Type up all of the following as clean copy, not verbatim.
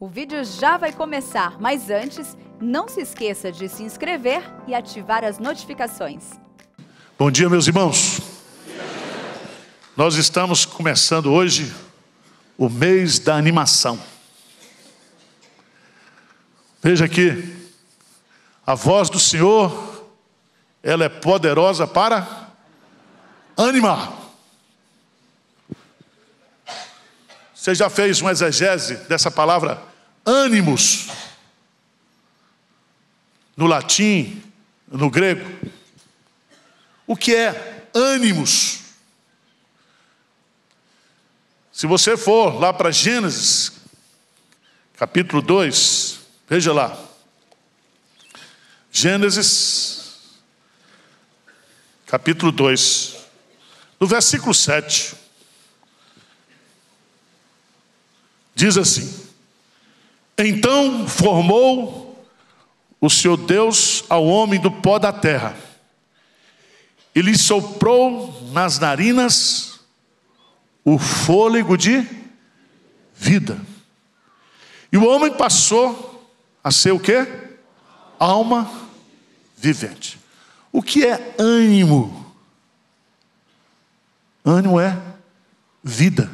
O vídeo já vai começar, mas antes, não se esqueça de se inscrever e ativar as notificações. Bom dia, meus irmãos. Nós estamos começando hoje o mês da animação. Veja aqui, a voz do Senhor, ela é poderosa para animar. Você já fez uma exegese dessa palavra ânimos? No latim, no grego. O que é ânimos? Se você for lá para Gênesis, capítulo 2, veja lá. Gênesis, capítulo 2, no versículo 7. Diz assim: então formou o Senhor Deus ao homem do pó da terra, e lhe soprou nas narinas o fôlego de vida. E o homem passou a ser o quê? Alma vivente. O que é ânimo? Ânimo é vida.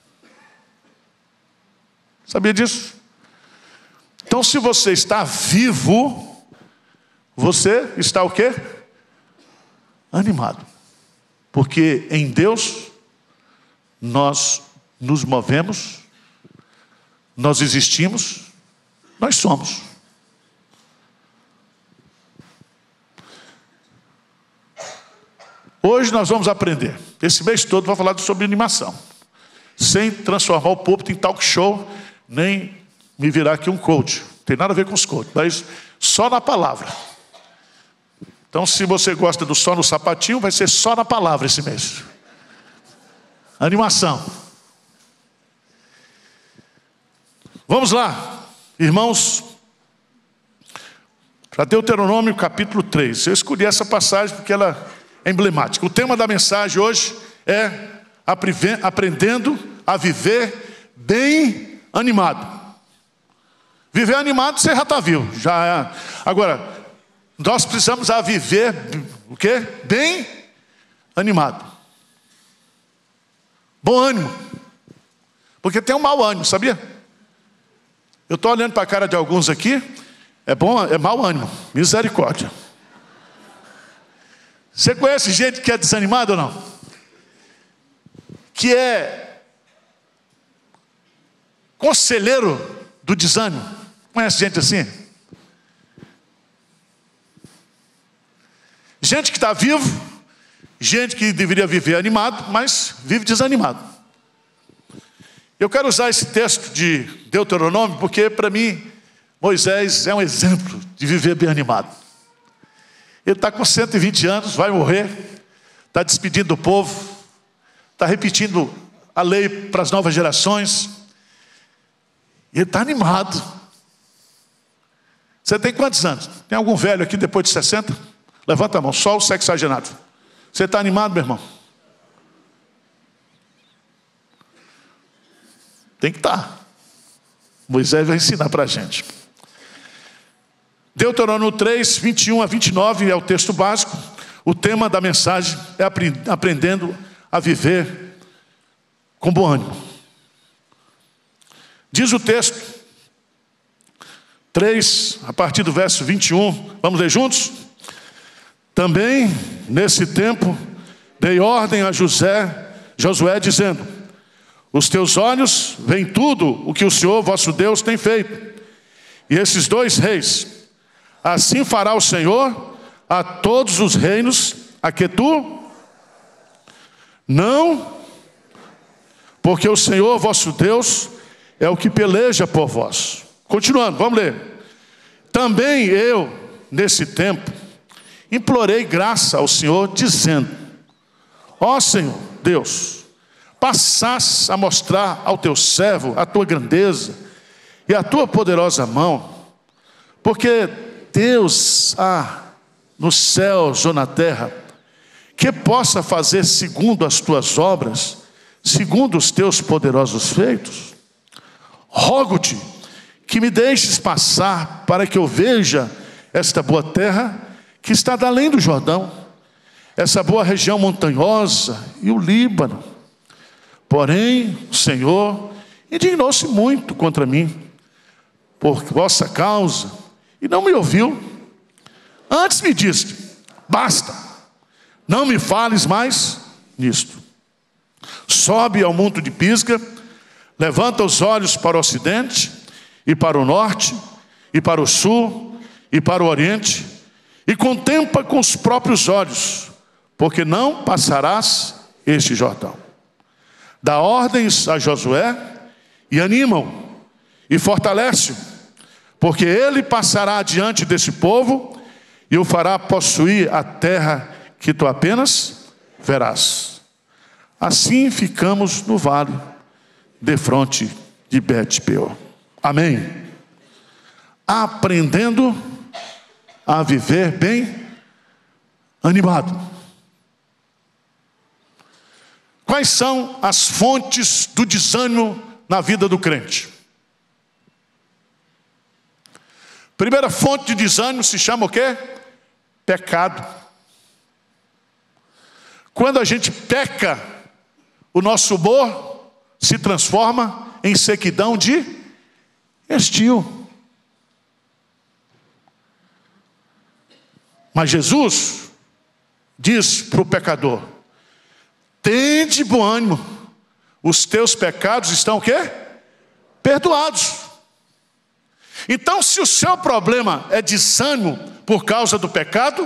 Sabia disso? Então, se você está vivo, você está o quê? Animado. Porque em Deus nós nos movemos, nós existimos, nós somos. Hoje nós vamos aprender. Esse mês todo vou falar sobre animação, sem transformar o púlpito em talk show, nem me virar aqui um coach. Não tem nada a ver com os coaches, mas só na palavra. Então, se você gosta do só no sapatinho, vai ser só na palavra esse mês. Animação. Vamos lá, irmãos, para Deuteronômio capítulo 3. Eu escolhi essa passagem porque ela é emblemática. O tema da mensagem hoje é aprendendo a viver bem animado. Viver animado você já está vivo. Já é. Agora, nós precisamos viver o quê? Bem animado. Bom ânimo. Porque tem um mau ânimo, sabia? Eu estou olhando para a cara de alguns aqui. É bom, é mau ânimo. Misericórdia. Você conhece gente que é desanimada ou não? Que é conselheiro do desânimo. Conhece gente assim? Gente que está vivo, gente que deveria viver animado, mas vive desanimado. Eu quero usar esse texto de Deuteronômio porque, para mim, Moisés é um exemplo de viver bem animado. Ele está com 120 anos, vai morrer, está despedindo do povo, está repetindo a lei para as novas gerações. E ele está animado. Você tem quantos anos? Tem algum velho aqui depois de 60? Levanta a mão, só o sexagenário. Você está animado, meu irmão? Tem que estar. Moisés vai ensinar para a gente. Deuteronômio 3, 21 a 29 é o texto básico. O tema da mensagem é aprendendo a viver com bom ânimo. Diz o texto 3, a partir do verso 21, vamos ler juntos? Também, nesse tempo, dei ordem a Josué, dizendo: os teus olhos veem tudo o que o Senhor vosso Deus tem feito. E esses dois reis, assim fará o Senhor a todos os reinos a que tu não, porque o Senhor vosso Deus é o que peleja por vós. Continuando, vamos ler. Também eu, nesse tempo, implorei graça ao Senhor, dizendo: ó Senhor Deus, passasses a mostrar ao teu servo a tua grandeza e a tua poderosa mão, porque Deus há nos céus ou na terra que possa fazer segundo as tuas obras, segundo os teus poderosos feitos. Rogo-te que me deixes passar para que eu veja esta boa terra que está além do Jordão, essa boa região montanhosa e o Líbano. Porém, o Senhor indignou-se muito contra mim, por vossa causa, e não me ouviu. Antes me disse: basta, não me fales mais nisto. Sobe ao monte de Pisga, levanta os olhos para o ocidente, e para o norte, e para o sul, e para o oriente, e contempla com os próprios olhos, porque não passarás este Jordão. Dá ordens a Josué, e anima-o, e fortalece-o, porque ele passará adiante desse povo, e o fará possuir a terra que tu apenas verás. Assim ficamos no vale, defronte de Bet-peor. Amém. Aprendendo a viver bem animado. Quais são as fontes do desânimo na vida do crente? Primeira fonte de desânimo se chama o quê? Pecado. Quando a gente peca, o nosso humor se transforma em sequidão de estio. Mas Jesus diz para o pecador: tende bom ânimo, os teus pecados estão o quê? Perdoados. Então, se o seu problema é desânimo por causa do pecado,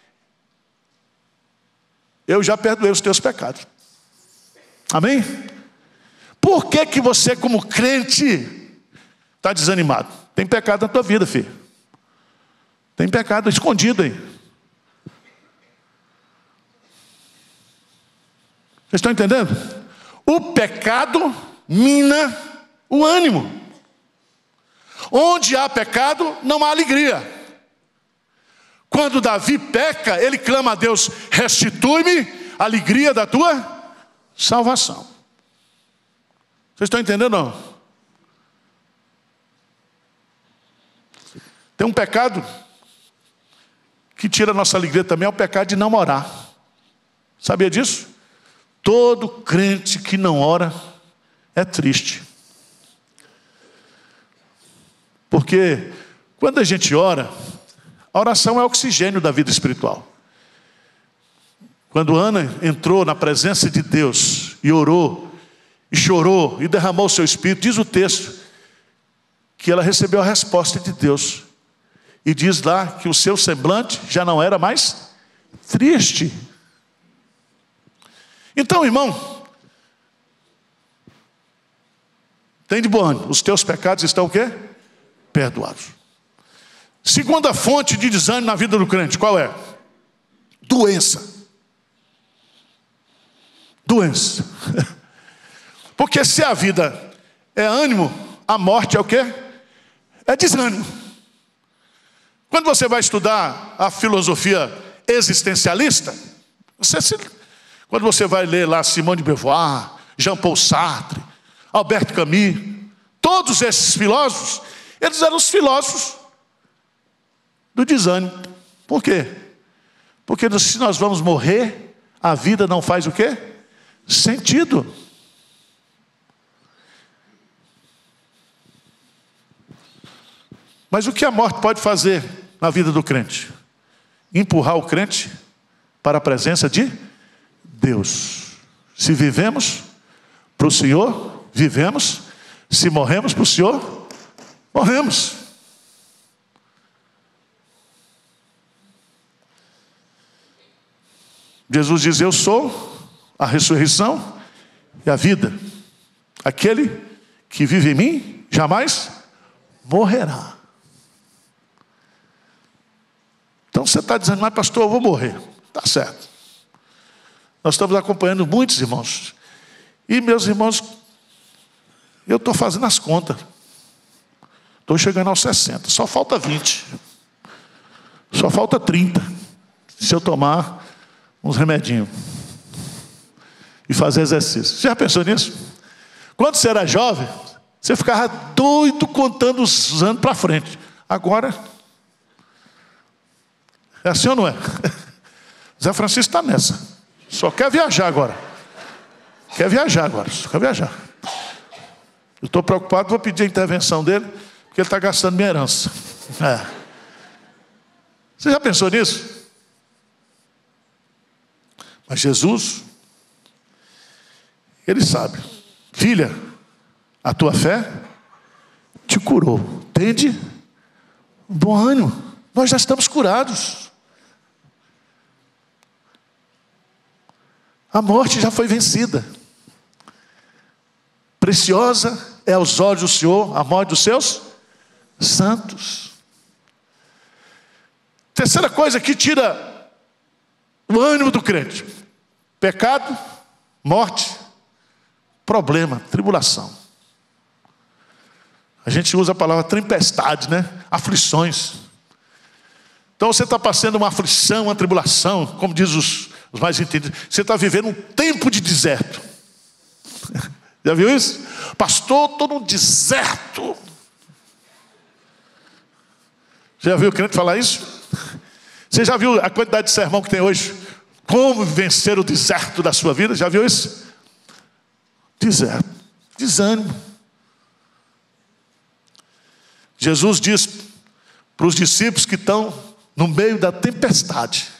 eu já perdoei os teus pecados. Amém? Por que que você, como crente, está desanimado? Tem pecado na tua vida, filho. Tem pecado escondido aí. Vocês estão entendendo? O pecado mina o ânimo. Onde há pecado, não há alegria. Quando Davi peca, ele clama a Deus: restitui-me a alegria da tua salvação. Vocês estão entendendo ou não? Tem um pecado que tira a nossa alegria também, é o pecado de não orar. Sabia disso? Todo crente que não ora é triste. Porque quando a gente ora, a oração é o oxigênio da vida espiritual. Quando Ana entrou na presença de Deus e orou, e chorou, e derramou o seu espírito, diz o texto que ela recebeu a resposta de Deus. E diz lá que o seu semblante já não era mais triste. Então, irmão, tem de bom ânimo, os teus pecados estão o quê? Perdoados. Segunda fonte de desânimo na vida do crente, qual é? Doença. Doença. Porque se a vida é ânimo, a morte é o quê? É desânimo. Quando você vai estudar a filosofia existencialista, quando você vai ler lá Simone de Beauvoir, Jean-Paul Sartre, Albert Camus, todos esses filósofos, eles eram os filósofos do desânimo. Por quê? Porque se nós vamos morrer, a vida não faz o quê? Sentido. Mas o que a morte pode fazer na vida do crente? Empurrar o crente para a presença de Deus. Se vivemos para o Senhor, vivemos. Se morremos para o Senhor, morremos. Jesus diz: eu sou a ressurreição e a vida. Aquele que vive em mim jamais morrerá. Então você está dizendo: mas pastor, eu vou morrer. Está certo. Nós estamos acompanhando muitos irmãos. E meus irmãos, eu estou fazendo as contas. Estou chegando aos 60. Só falta 20. Só falta 30. Se eu tomar uns remedinhos e fazer exercício. Você já pensou nisso? Quando você era jovem, Você ficava doido contando os anos para frente. Agora, é assim ou não é? Zé Francisco está nessa. Só quer viajar agora. Quer viajar agora, só quer viajar. Eu estou preocupado, vou pedir a intervenção dele, porque ele está gastando minha herança. Você já pensou nisso? Mas Jesus, Ele sabe. Filha, a tua fé te curou. Tende bom ânimo. Nós já estamos curados. A morte já foi vencida. Preciosa é aos olhos do Senhor a morte dos seus santos. Terceira coisa que tira o ânimo do crente: pecado, morte, problema, tribulação. A gente usa a palavra tempestade, né? Aflições. Então você está passando uma aflição, uma tribulação, como diz os mais entendidos. Você está vivendo um tempo de deserto. Já viu isso? Pastor, estou num deserto. Já viu o crente falar isso? Você já viu a quantidade de sermão que tem hoje? Como vencer o deserto da sua vida? Já viu isso? Deserto, desânimo. Jesus diz para os discípulos que estão no meio da tempestade,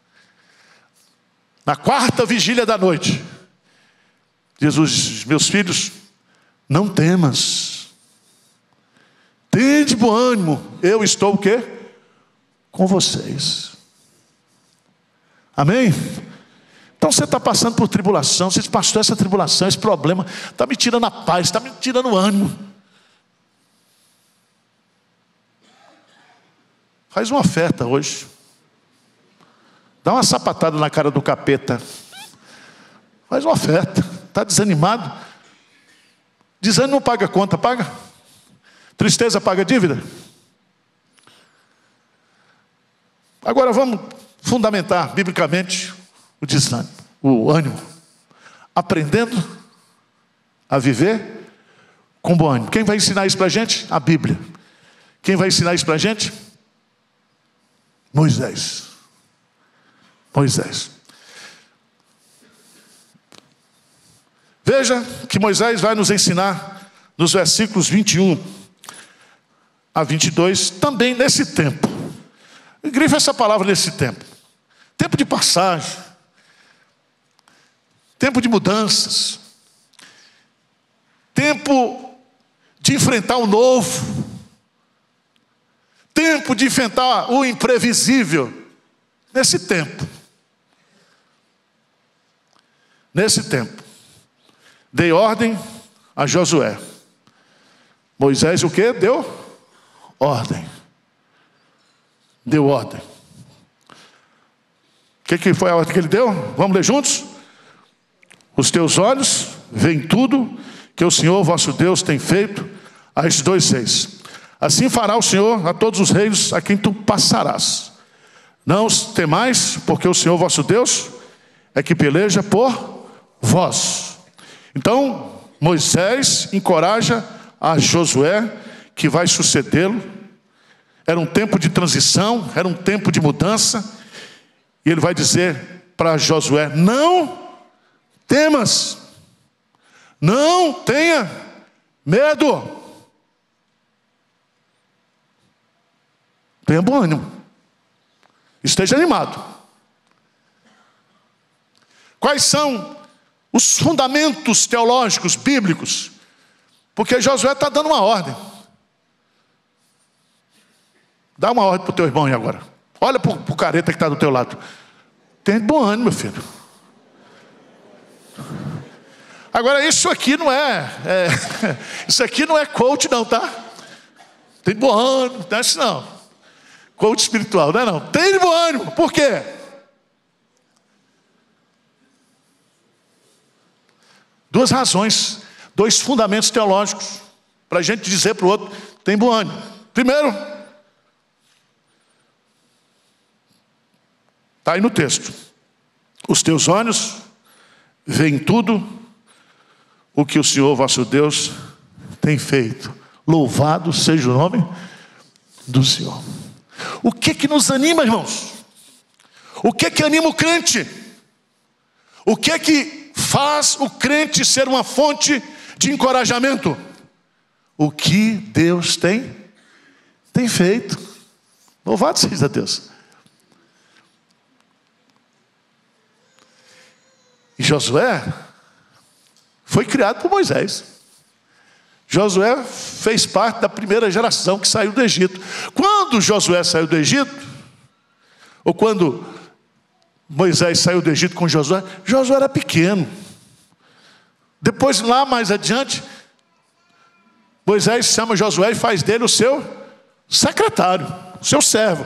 na quarta vigília da noite, Jesus diz: meus filhos, não temas, tende bom ânimo, eu estou o quê? Com vocês. Amém? Então você está passando por tribulação, você diz: pastor, essa tribulação, esse problema está me tirando a paz, está me tirando o ânimo. Faz uma oferta hoje. Dá uma sapatada na cara do capeta. Faz uma oferta. Está desanimado? Desânimo não paga conta, paga? Tristeza paga dívida? Agora vamos fundamentar biblicamente o desânimo, o ânimo. Aprendendo a viver com bom ânimo. Quem vai ensinar isso para a gente? A Bíblia. Quem vai ensinar isso para a gente? Moisés. Moisés. Veja que Moisés vai nos ensinar nos versículos 21 a 22, também nesse tempo. Grifa essa palavra: nesse tempo. Tempo de passagem. Tempo de mudanças. Tempo de enfrentar o novo. Tempo de enfrentar o imprevisível. Nesse tempo. Nesse tempo. Dei ordem a Josué. Moisés o quê? Deu ordem. Deu ordem. O que foi a ordem que ele deu? Vamos ler juntos? Os teus olhos veem tudo que o Senhor vosso Deus tem feito a estes 2:6. Assim fará o Senhor a todos os reinos a quem tu passarás. Não os temais, porque o Senhor vosso Deus é que peleja por vós. Então Moisés encoraja a Josué, que vai sucedê-lo. Era um tempo de transição, era um tempo de mudança. E ele vai dizer para Josué: não temas, não tenha medo, tenha bom ânimo, esteja animado. Quais são os fundamentos teológicos, bíblicos? Porque Josué está dando uma ordem. Dá uma ordem para o teu irmão aí agora. Olha para o careta que está do teu lado. Tem bom ânimo, meu filho. Agora, isso aqui não isso aqui não é coach não, tá? Tem bom ânimo, não é isso não. Coach espiritual, não é não. Tem bom ânimo, por quê? Duas razões, dois fundamentos teológicos, para a gente dizer para o outro: tem bom ânimo. Primeiro, está aí no texto: os teus olhos veem tudo o que o Senhor vosso Deus tem feito. Louvado seja o nome do Senhor. O que nos anima, irmãos? O que anima o crente? O que faz o crente ser uma fonte de encorajamento? O que Deus tem feito. Louvado seja Deus. E Josué foi criado por Moisés. Josué fez parte da primeira geração que saiu do Egito. Quando Josué saiu do Egito, ou quando Moisés saiu do Egito com Josué, Josué era pequeno. Depois, lá mais adiante, Moisés chama Josué e faz dele o seu secretário, o seu servo.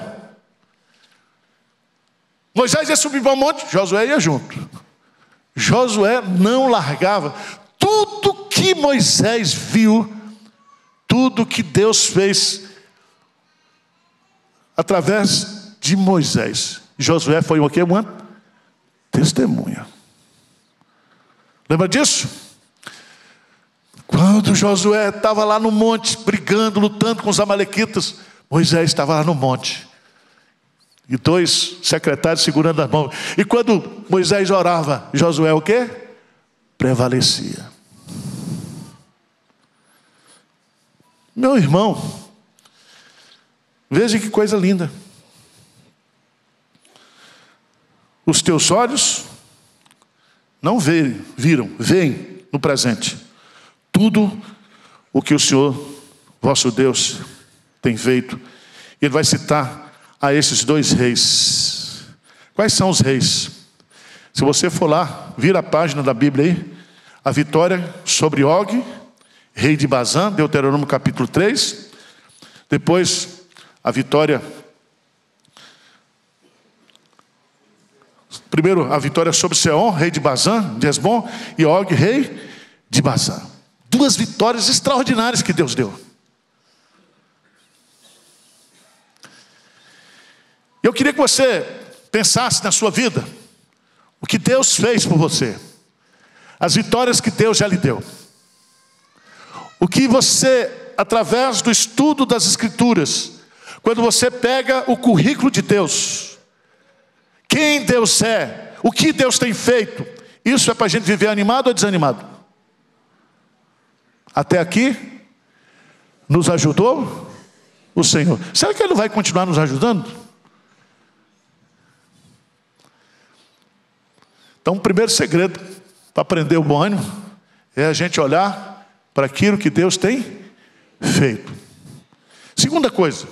Moisés ia subir para o monte, Josué ia junto. Josué não largava. Tudo que Moisés viu, tudo que Deus fez através de Moisés, Josué foi o quê? Uma testemunha. Lembra disso? Quando Josué estava lá no monte, brigando, lutando com os amalequitas, Moisés estava lá no monte. E 2 secretários segurando as mãos. E quando Moisés orava, Josué o quê? Prevalecia. Meu irmão, veja que coisa linda. Os teus olhos não viram, veem no presente tudo o que o Senhor, vosso Deus, tem feito. Ele vai citar a esses 2 reis. Quais são os reis? Se você for lá, vira a página da Bíblia aí. A vitória sobre Og, rei de Bazã, Deuteronômio capítulo 3. Depois, a vitória... Primeiro, a vitória sobre Seom, rei de Bazã, de Esbom, e Og, rei de Bazã. 2 vitórias extraordinárias que Deus deu. Eu queria que você pensasse na sua vida, o que Deus fez por você, as vitórias que Deus já lhe deu, o que você, através do estudo das Escrituras, quando você pega o currículo de Deus, quem Deus é, o que Deus tem feito, isso é para a gente viver animado ou desanimado? Até aqui, nos ajudou o Senhor. Será que Ele vai continuar nos ajudando? Então, o primeiro segredo para aprender o bom ânimo é a gente olhar para aquilo que Deus tem feito. Segunda coisa,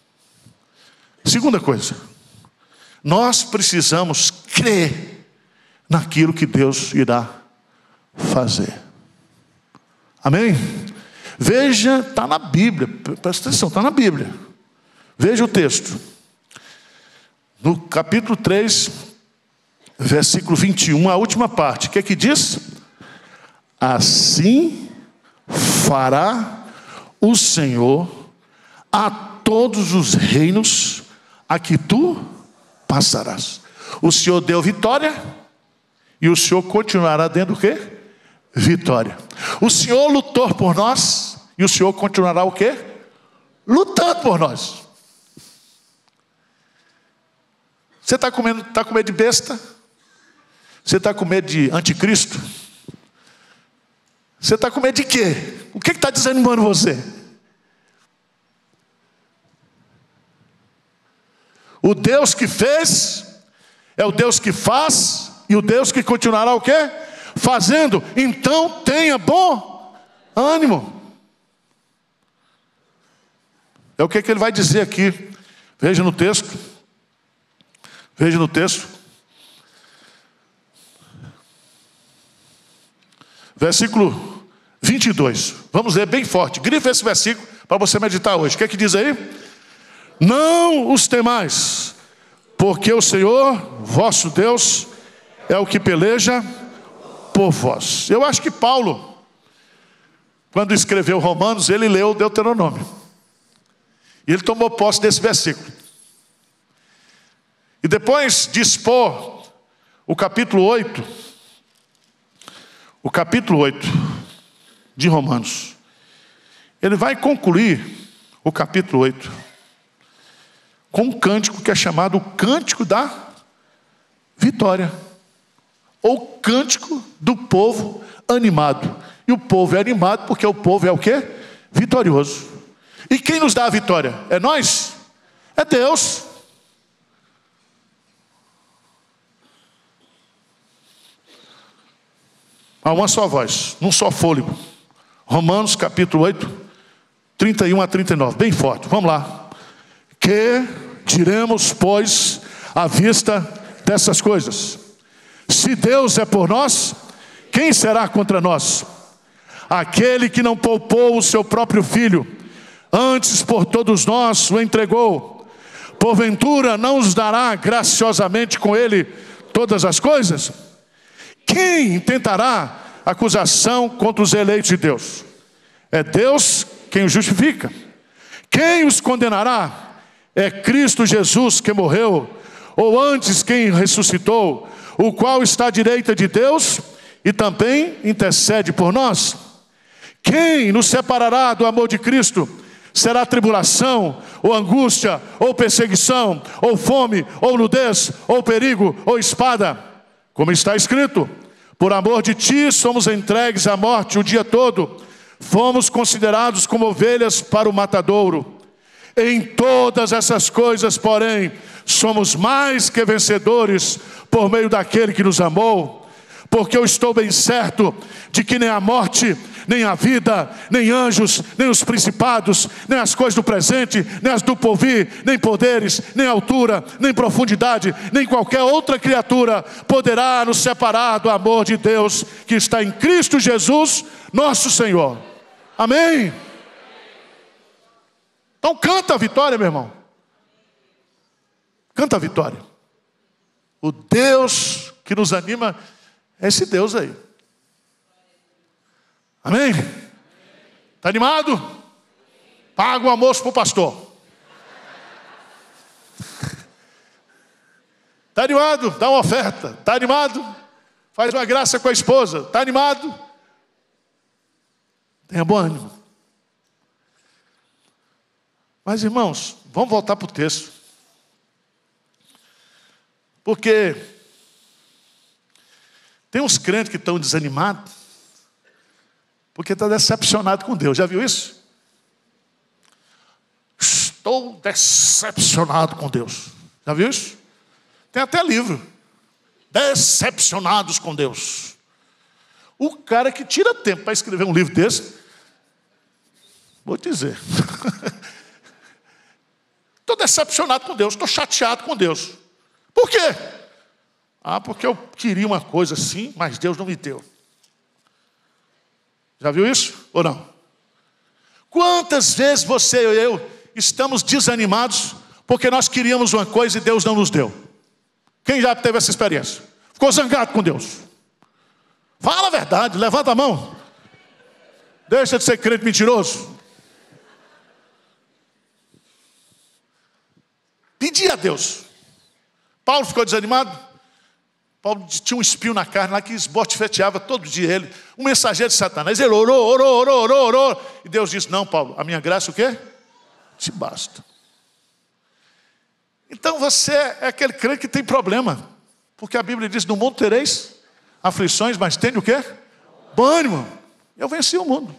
nós precisamos crer naquilo que Deus irá fazer. Amém? Veja, está na Bíblia, presta atenção, está na Bíblia. Veja o texto. No capítulo 3, versículo 21, a última parte. O que é que diz? Assim fará o Senhor a todos os reinos a que tu passarás. O Senhor deu vitória e o Senhor continuará dando o quê? Vitória. O Senhor lutou por nós e o Senhor continuará o quê? Lutando por nós. Você está com medo de besta? Você está com medo de anticristo? Você está com medo de quê? O que está desanimando você? O Deus que fez é o Deus que faz e o Deus que continuará o quê? Fazendo. Então tenha bom ânimo. É o que ele vai dizer aqui. Veja no texto. Veja no texto. Versículo 22. Vamos ler bem forte. Grifa esse versículo para você meditar hoje. O que é que diz aí? Não os temais, porque o Senhor, vosso Deus, é o que peleja por vós. Eu acho que Paulo, quando escreveu Romanos, ele leu Deuteronômio. E ele tomou posse desse versículo. E depois de expor o capítulo 8, de Romanos, ele vai concluir o capítulo 8 com um cântico que é chamado o Cântico da Vitória, ou Cântico do Povo Animado. E o povo é animado porque o povo é o quê? Vitorioso. E quem nos dá a vitória? É nós? É Deus. A uma só voz, num só fôlego. Romanos capítulo 8, 31 a 39, bem forte, vamos lá. Que diremos, pois, à vista dessas coisas? Se Deus é por nós, quem será contra nós? Aquele que não poupou o seu próprio filho, antes por todos nós o entregou, porventura não nos dará graciosamente com ele todas as coisas? Quem intentará acusação contra os eleitos de Deus? É Deus quem os justifica. Quem os condenará? É Cristo Jesus que morreu, ou antes quem ressuscitou, o qual está à direita de Deus e também intercede por nós. Quem nos separará do amor de Cristo? Será tribulação, ou angústia, ou perseguição, ou fome, ou nudez, ou perigo, ou espada? Como está escrito: por amor de ti somos entregues à morte o dia todo, fomos considerados como ovelhas para o matadouro. Em todas essas coisas, porém, somos mais que vencedores por meio daquele que nos amou. Porque eu estou bem certo de que nem a morte, nem a vida, nem anjos, nem os principados, nem as coisas do presente, nem as do porvir, nem poderes, nem altura, nem profundidade, nem qualquer outra criatura poderá nos separar do amor de Deus que está em Cristo Jesus, nosso Senhor. Amém? Então canta a vitória, meu irmão. Canta a vitória. O Deus que nos anima é esse Deus aí. Amém? Está animado? Paga um almoço para o pastor. Está animado? Dá uma oferta. Está animado? Faz uma graça com a esposa. Está animado? Tenha bom ânimo. Mas, irmãos, vamos voltar para o texto. Porque tem uns crentes que estão desanimados porque está decepcionado com Deus. Já viu isso? Estou decepcionado com Deus. Já viu isso? Tem até livro. Decepcionados com Deus. O cara que tira tempo para escrever um livro desse, vou dizer. Estou decepcionado com Deus, estou chateado com Deus. Por quê? Porque eu queria uma coisa assim, mas Deus não me deu. Já viu isso ou não? Quantas vezes você e eu estamos desanimados porque nós queríamos uma coisa e Deus não nos deu? Quem já teve essa experiência? Ficou zangado com Deus? Fala a verdade, levanta a mão. Deixa de ser crente mentiroso. Pedir a Deus. Paulo ficou desanimado? Paulo tinha um espinho na carne lá que esbofeteava todo dia ele. Um mensageiro de Satanás. Ele orou. E Deus disse: não, Paulo, a minha graça o quê? Te basta. Então você é aquele crente que tem problema. Porque a Bíblia diz: no mundo tereis aflições, mas tem o quê? Bom ânimo. Eu venci o mundo.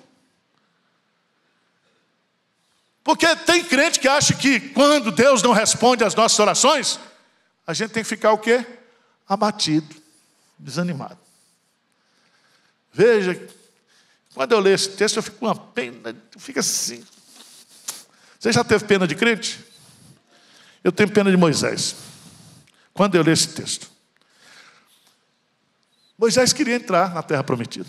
Porque tem crente que acha que quando Deus não responde às nossas orações, a gente tem que ficar o quê? Abatido, desanimado. Veja, quando eu leio esse texto, eu fico com uma pena, fica assim. Você já teve pena de crente? Eu tenho pena de Moisés. Quando eu leio esse texto. Moisés queria entrar na terra prometida.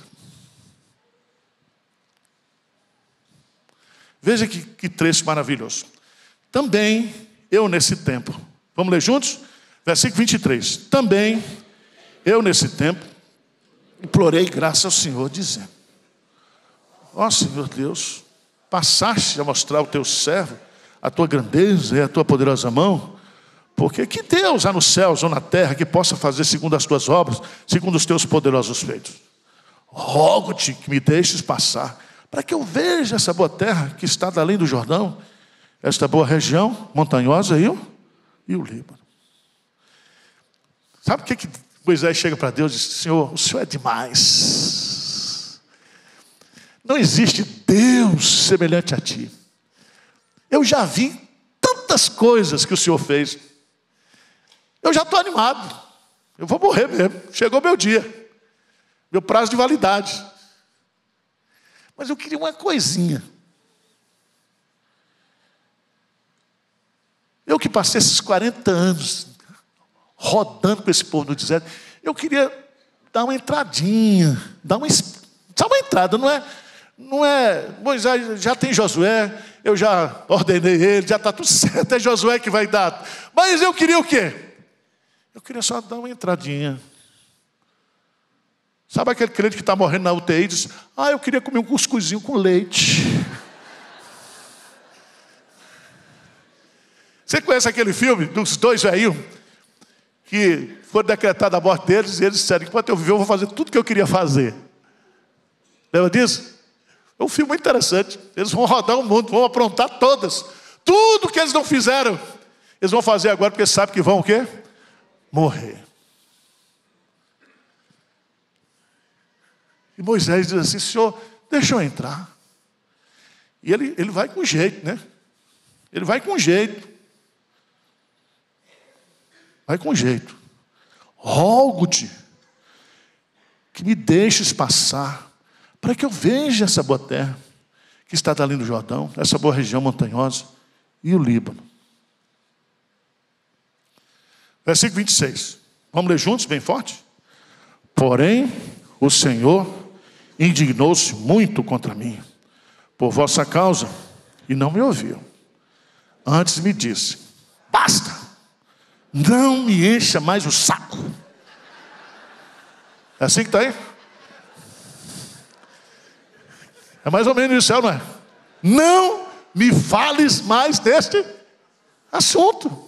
Veja que trecho maravilhoso. Também eu nesse tempo. Vamos ler juntos? Versículo 23. Também eu nesse tempo implorei graça ao Senhor, dizendo: ó Senhor Deus, passaste a mostrar ao teu servo a tua grandeza e a tua poderosa mão, porque que Deus há nos céus ou na terra que possa fazer segundo as tuas obras, segundo os teus poderosos feitos? Rogo-te que me deixes passar para que eu veja essa boa terra que está além do Jordão, esta boa região montanhosa e o Líbano. Sabe o que Moisés chega para Deus e diz: Senhor, o Senhor é demais. Não existe Deus semelhante a ti. Eu já vi tantas coisas que o Senhor fez. Eu já estou animado. Eu vou morrer mesmo. Chegou meu dia. Meu prazo de validade. Mas eu queria uma coisinha. Eu que passei esses 40 anos rodando com esse povo no deserto, eu queria dar uma entradinha, só uma entrada, não é, Moisés, já tem Josué, eu já ordenei ele, já está tudo certo, é Josué que vai dar. Mas eu queria o quê? Eu queria só dar uma entradinha. Sabe aquele crente que está morrendo na UTI e diz: eu queria comer um cuscuzinho com leite. Você conhece aquele filme dos dois velhinhos que foram decretada a morte deles e eles disseram: enquanto eu viver eu vou fazer tudo que eu queria fazer. Lembra disso? É um filme muito interessante. Eles vão rodar o mundo, vão aprontar todas. Tudo que eles não fizeram, eles vão fazer agora porque sabem que vão o quê? Morrer. E Moisés diz assim: Senhor, deixa eu entrar. E ele vai com jeito, né? Ele vai com jeito. Vai com jeito. Rogo-te que me deixes passar, para que eu veja essa boa terra que está além do Jordão, essa boa região montanhosa e o Líbano. Versículo 26. Vamos ler juntos, bem forte? Porém, o Senhor indignou-se muito contra mim, por vossa causa, e não me ouviu. Antes me disse: basta, não me encha mais o saco. É assim que está aí? É mais ou menos isso, não é? Não me fales mais deste assunto.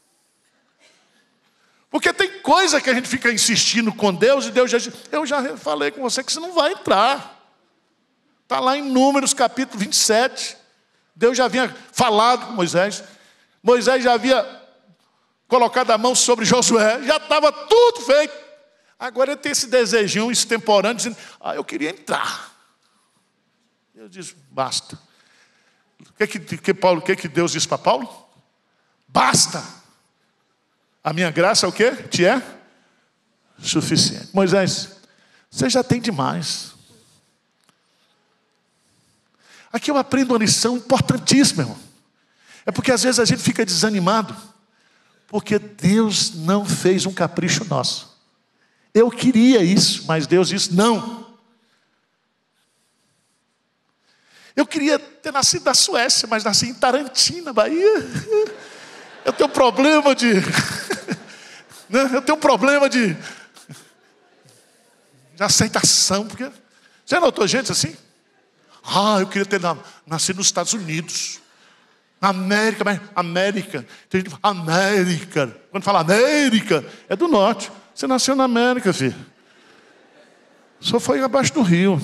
Porque tem coisa que a gente fica insistindo com Deus e Deus já diz: eu já falei com você que você não vai entrar. Está lá em Números capítulo 27. Deus já havia falado com Moisés. Moisés já havia colocado a mão sobre Josué. Já estava tudo feito. Agora ele tem esse desejinho extemporâneo, dizendo: eu queria entrar. Deus diz: basta. O que Deus diz para Paulo? Basta. A minha graça é o quê? Te é suficiente. Moisés, você já tem demais. Aqui eu aprendo uma lição importantíssima, irmão. É porque às vezes a gente fica desanimado, porque Deus não fez um capricho nosso. Eu queria isso, mas Deus disse não. Eu queria ter nascido na Suécia, mas nasci em Tarantina, Bahia. Eu tenho problema de... Eu tenho problema de aceitação. Porque... Você notou gente assim? Eu queria ter nascido nos Estados Unidos. Na América, mas América. Tem gente que fala América. Quando fala América, é do norte. Você nasceu na América, filho. Só foi abaixo do rio.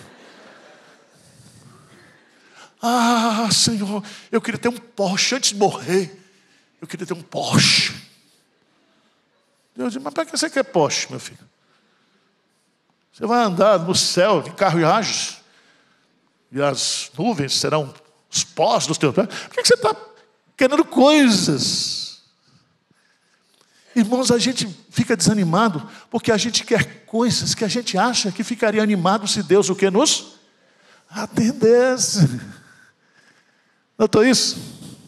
Senhor, eu queria ter um Porsche antes de morrer. Eu queria ter um Porsche. Deus diz: mas para que você quer Porsche, meu filho? Você vai andar no céu de carruagens e as nuvens serão os pós dos teus pés. Por que você está querendo coisas? Irmãos, a gente fica desanimado porque a gente quer coisas que a gente acha que ficaria animado se Deus o que nos atendesse. Notou isso?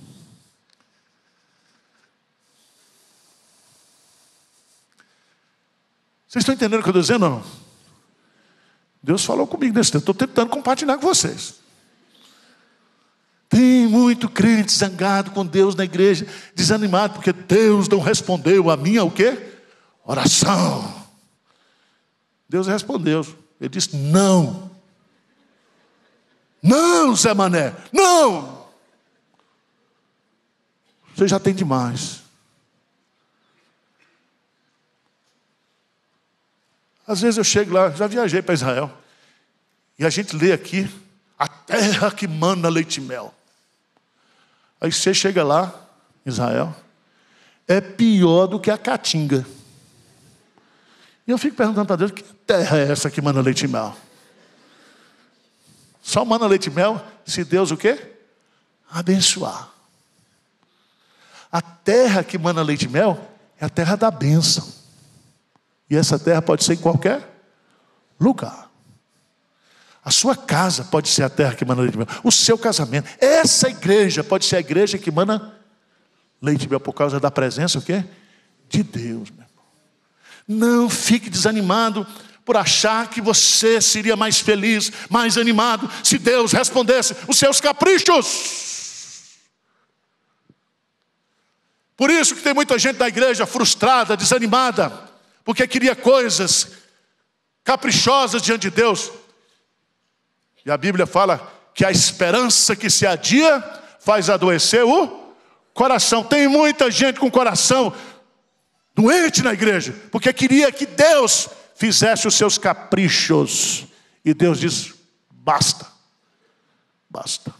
Vocês estão entendendo o que eu estou dizendo ou não? Deus falou comigo nesse tempo. Estou tentando compartilhar com vocês. Tem muito crente zangado com Deus na igreja, desanimado porque Deus não respondeu a minha o quê? Oração. Deus respondeu. Ele disse: não. Não, Zé Mané. Não. Você já tem demais. Às vezes eu chego lá, já viajei para Israel, e a gente lê aqui A terra que mana leite e mel. Aí você chega lá, Israel, é pior do que a Caatinga. E eu fico perguntando para Deus, que terra é essa que mana leite e mel? Só mana leite e mel se Deus o quê? Abençoar. A terra que mana leite e mel é a terra da bênção. E essa terra pode ser em qualquer lugar. A sua casa pode ser a terra que mana leite e mel. O seu casamento. Essa igreja pode ser a igreja que mana leite e mel por causa da presença o quê? De Deus, meu irmão. Não fique desanimado por achar que você seria mais feliz, mais animado, se Deus respondesse os seus caprichos. Por isso que tem muita gente da igreja frustrada, desanimada, porque queria coisas caprichosas diante de Deus. E a Bíblia fala que a esperança que se adia faz adoecer o coração. Tem muita gente com o coração doente na igreja, porque queria que Deus fizesse os seus caprichos. E Deus diz, basta. Basta.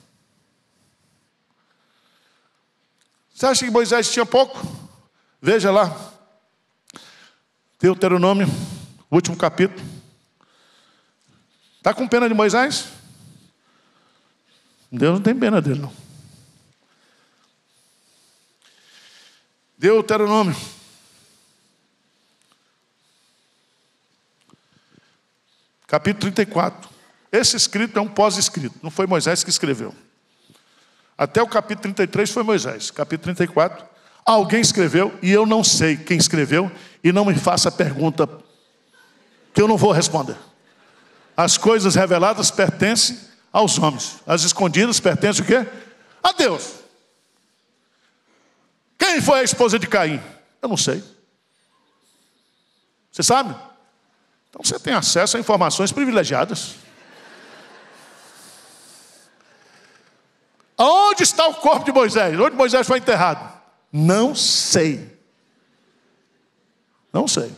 Você acha que Moisés tinha pouco? Veja lá. Deuteronômio, último capítulo. Está com pena de Moisés? Deus não tem pena dele, não. Deuteronômio. Capítulo 34. Esse escrito é um pós-escrito. Não foi Moisés que escreveu. Até o capítulo 33 foi Moisés. Capítulo 34. Alguém escreveu e eu não sei quem escreveu. E não me faça pergunta que eu não vou responder. As coisas reveladas pertencem aos homens. As escondidas pertencem o quê? A Deus. Quem foi a esposa de Caim? Eu não sei. Você sabe? Então você tem acesso a informações privilegiadas. Aonde está o corpo de Moisés? Onde Moisés foi enterrado? Não sei. Não sei.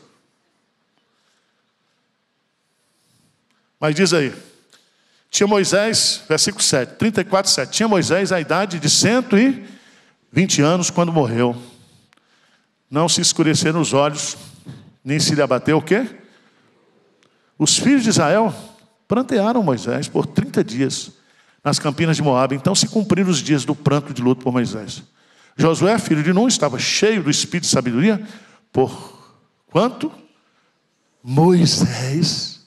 Mas diz aí. Tinha Moisés, versículo 7, 34, 7. Tinha Moisés a idade de 120 anos quando morreu. Não se escureceram os olhos, nem se lhe abateu o quê? Os filhos de Israel prantearam Moisés por 30 dias nas campinas de Moabe. Então se cumpriram os dias do pranto de luto por Moisés. Josué, filho de Nun, estava cheio do espírito de sabedoria, por quanto Moisés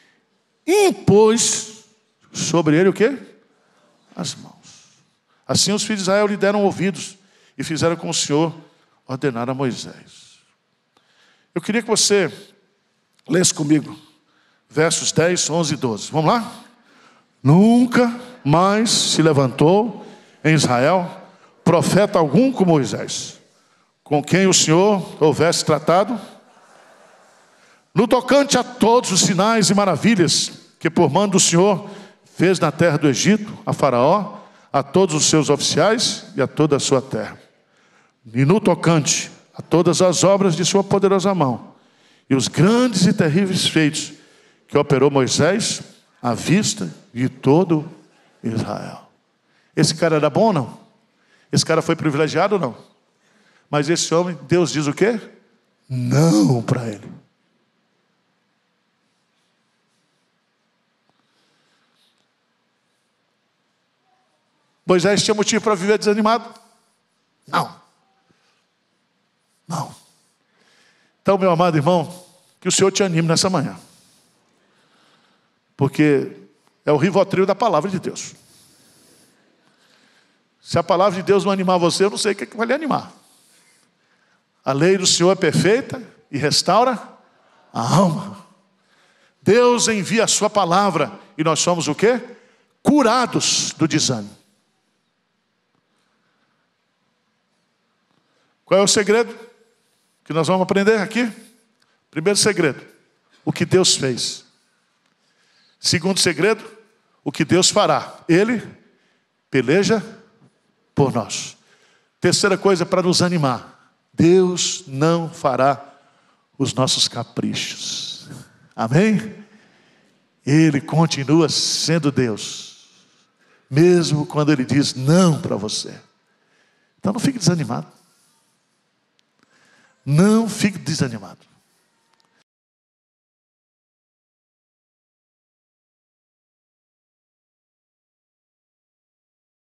impôs sobre ele o quê? As mãos. Assim os filhos de Israel lhe deram ouvidos e fizeram como o Senhor ordenara a Moisés. Eu queria que você lesse comigo versos 10, 11 e 12. Vamos lá? Nunca mais se levantou em Israel profeta algum como Moisés, com quem o Senhor houvesse tratado, no tocante a todos os sinais e maravilhas que por mando do Senhor fez na terra do Egito, a Faraó, a todos os seus oficiais e a toda a sua terra. E no tocante a todas as obras de sua poderosa mão, e os grandes e terríveis feitos que operou Moisés à vista de todo Israel. Esse cara era bom ou não? Esse cara foi privilegiado ou não? Mas esse homem, Deus diz o quê? Não para ele. Moisés tinha motivo para viver desanimado? Não. Não. Então, meu amado irmão, que o Senhor te anime nessa manhã. Porque é o Rivotril da palavra de Deus. Se a palavra de Deus não animar você, eu não sei o que vai lhe animar. A lei do Senhor é perfeita e restaura a alma. Deus envia a sua palavra e nós somos o quê? Curados do desânimo. Qual é o segredo que nós vamos aprender aqui? Primeiro segredo, o que Deus fez. Segundo segredo, o que Deus fará. Ele peleja por nós. Terceira coisa para nos animar. Deus não fará os nossos caprichos. Amém? Ele continua sendo Deus. mesmo quando Ele diz não para você. Então não fique desanimado. Não fique desanimado.